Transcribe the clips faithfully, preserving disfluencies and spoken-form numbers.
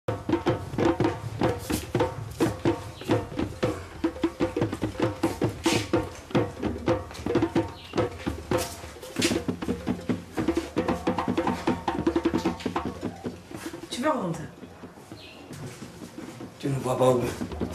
Tu veux comme ça? Tu ne vois pas où?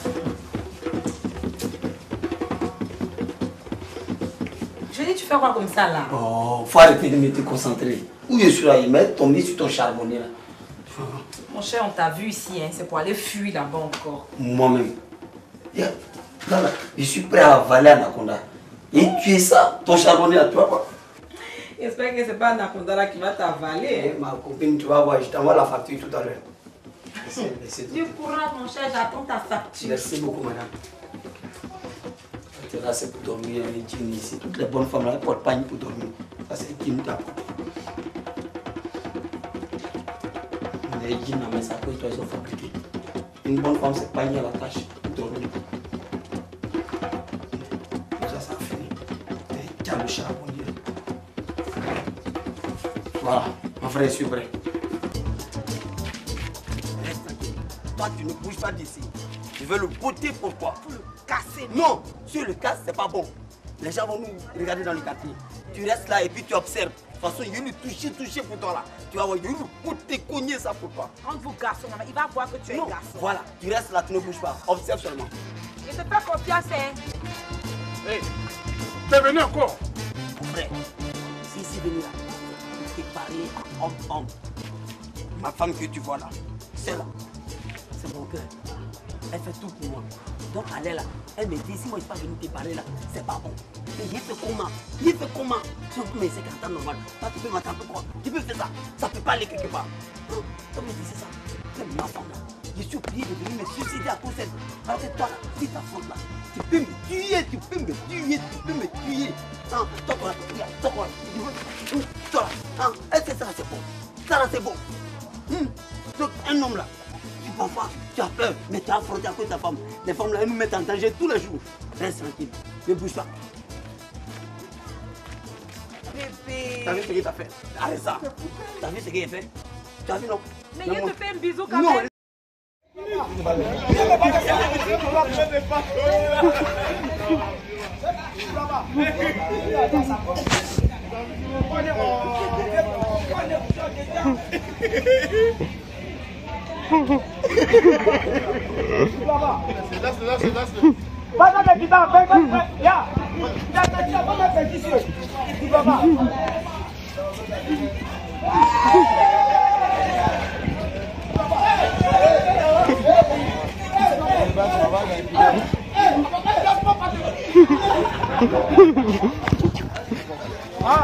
Je dis, tu fais quoi comme ça là? Oh, faut arrêter de me te concentrer. Où je suis là, il m'est tombé sur ton charbonnier là. Mon cher, on t'a vu ici, hein. C'est pour aller fuir là-bas encore. Moi-même. Là, là, je suis prêt à avaler Anaconda. Et tu es ça, ton charbonnier là, tu vois quoi? J'espère que c'est pas Anaconda là qui va t'avaler. Ma copine, tu vas voir, je t'envoie la facture tout à l'heure. Du courage, mon cher, j'attends ta facture. Merci beaucoup, madame. Là, c'est pour dormir, les jeans ici. Toutes les bonnes femmes là, elles ne portent pas pour dormir. Ça, c'est qui nous tape. Les jeans, mais ça peut être fabriqué. Une bonne femme, c'est pas à la tâche pour dormir. Ça, ça a fini. Tiens, le charbonnier. Voilà, mon frère, je suis prêt. Reste tranquille. Toi, tu ne bouges pas d'ici. Je veux le botter pour toi. Pour le casser. Non, si je le casse, c'est pas bon. Les gens vont nous regarder dans le quartier. Tu restes là et puis tu observes. De toute façon, il y a une toucher, toucher pour toi là. Tu vas voir, il y a une botter, cogner ça pour toi. Entre vous garçons, il va voir que tu es non. garçon. Voilà, tu restes là, tu ne bouges pas. Observe seulement. Je te fais confiance, hein. Hé, hey, t'es venu encore? Mon frère, si c'est venu là, je t'ai parlé à homme-homme. Ma femme que tu vois là, c'est là. C'est mon cœur. Elle fait tout pour moi. Donc elle est là. Elle me dit, si moi je ne suis pas venu te parler là, c'est pas bon. Et il fait comment? Il fait comment? Si on peut me laisser quand c'est normal. Toi, tu peux m'attraper quoi? Tu peux faire ça. Ça ne peut pas aller quelque part. Hein? Comme je dis, c'est ça. C'est ma femme là. Je suis obligé de venir me suicider à cause d'elle. Alors que toi là, si ta faute là, tu peux me tuer, tu peux me tuer, tu peux me tuer. Hein? Toi, toi, là, toi, toi, là. Toi là. Hein? Elle fait ça là, c'est bon. Ça là, c'est bon. Hum? Donc, un homme là. Parfois, tu as peur, mais tu as affronté à cause de ta femme. Les femmes là, elles nous mettent en danger tous les jours. Reste tranquille, ne bouge pas. Bébé. T'as vu ce qu'il t'a fait? Arrête ça. T'as vu ce qu'il a fait? Tu as vu non? Mais il te fait un bisou quand non. même. Laisse-le, laisse-le, laisse-le. Pas de guitare, ben, ben, ben, ya. Ya, ya, ya, comment faire ici? Tu vas pas. Ah.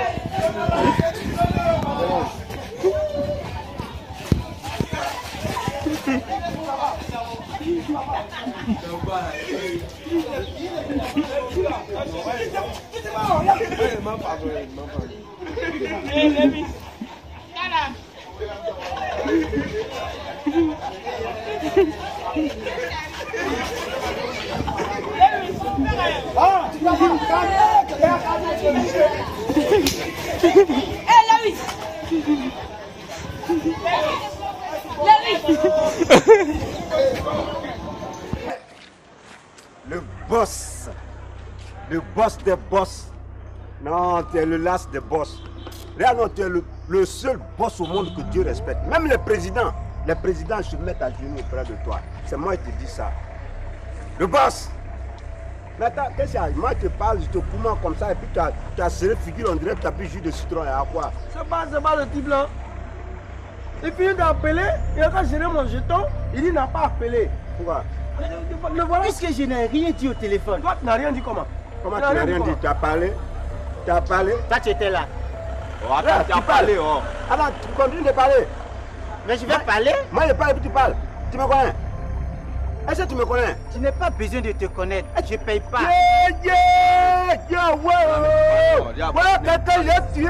Le boss, le boss des boss. Non, tu es le last des boss. Là, non, tu es le, le seul boss au monde que Dieu respecte. Même les présidents, les présidents se mettent à genoux auprès de toi. C'est moi qui te dis ça. Le boss. Mais attends, qu'est-ce qu'il y a? Moi, je te parle, je te commande comme ça, et puis tu as, tu as serré figure, on dirait que tu as bu jus de citron et à quoi? C'est pas, c'est pas le type là. Il finit d'appeler, il a géré mon jeton, il dit n'a pas appelé. Pourquoi? Le voilà. Puisque je n'ai rien dit au téléphone. Toi, tu n'as rien dit comment? Comment tu n'as rien dit? Tu as parlé? Tu as parlé? Toi, tu étais là. Oh, attends, là, tu as parlé, oh. Attends, tu continues de parler. Mais je vais parler. Moi, je parle et puis tu parles. Tu me connais? Est-ce que tu me connais? Tu n'as pas besoin de te connaître. Je ne paye pas. Yeah, yeah, yeah, ouais, ouais, quelqu'un l'a tué.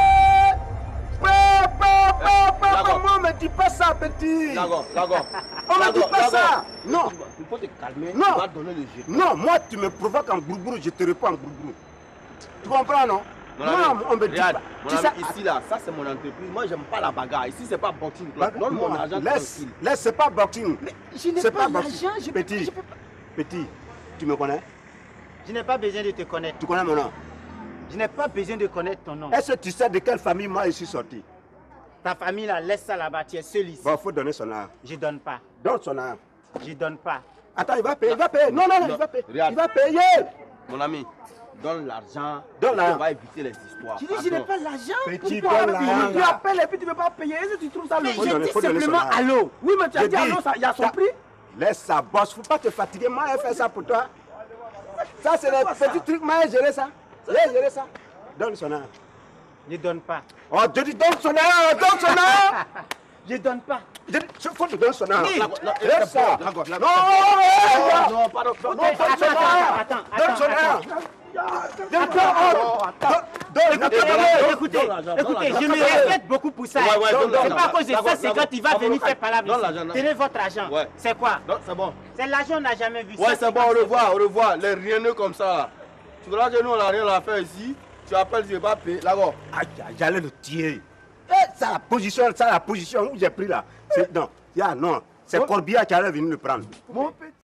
Papa, papa, papa, moi, me dis pas ça, petit. D'accord, d'accord. On me dit pas ça. Non. Il faut te calmer, non. Tu vas donner le jeu. Non, moi, tu me provoques en groupe, je te réponds en groupe. Tu comprends, non? Non, ami, on me dit regarde, pas. mon Tu ami, sais- ici là, ça c'est mon entreprise. Moi j'aime pas la bagarre. Ici c'est pas boxing. Bah, Donne mon non, argent laisse, tranquille. laisse, c'est pas boxing. Je n'ai C'est pas pas boxing. l'argent, je peux Petit, je peux pas. petit, tu me connais? Je n'ai pas besoin de te connaître. Tu connais mon nom? Je n'ai pas besoin de connaître ton nom. Est-ce que tu sais de quelle famille moi je suis sorti? Ta famille là, laisse ça là-bas, tu es seul ici. Bon, il faut donner son âme. Je donne pas. Donne son âme. Je donne pas. Attends, il va payer, il va payer. Non, non, non, il va payer. Regarde. Il va payer. Mon ami, donne l'argent. Donne et l'argent. On va éviter les histoires. Tu dis, je n'ai Pardon. pas l'argent. Petit, Pourquoi donne l'argent. Tu appelles et puis tu ne veux pas payer. Est-ce que tu trouves ça Mais logique? Faut j'ai donner- dit faut donner simplement son âme. allô. Oui, mais tu as Je dit dis- allô, ça- il y a son ça- prix. Laisse ça bosse, faut pas te fatiguer. Moi, elle fait ça pour toi. Ça, c'est les petits trucs. Moi, elle gérer ça. Elle gérer ça. Donne son âme. Je donne pas. Oh, je dis donne son âme, donne son âme. Je donne pas. Je dis, il faut te donner son âme. La- la- Laisse ça. la- la- la- Non, non, Non, pardon, pardon. donne son Attends, âme. attends, Donne attends, son âme. attends. Donne son âme. Donne, donne, donne. Écoutez, Donne l'argent, donne écoutez, l'argent. je me respecte beaucoup pour ça. Ouais, ouais, donne C'est l'argent. pas à cause de D'accord, ça, c'est quand d'accord. il va venir faire Donne palabre l'argent. ici. Tenez votre argent. Ouais. C'est quoi? Non, c'est bon. C'est l'argent, on n'a jamais vu ça. Ouais, c'est bon, au revoir, au revoir. Les rieneux comme ça là. Tu vois que nous on n'a rien à faire ici. Tu appelles, je vais pas payer. D'accord. Aïe, aïe, j'allais le tirer. Eh, ça la position, ça la position où j'ai pris là. C'est- Non, yeah, non. C'est Corbillard qui allait venir le prendre. Mon petit.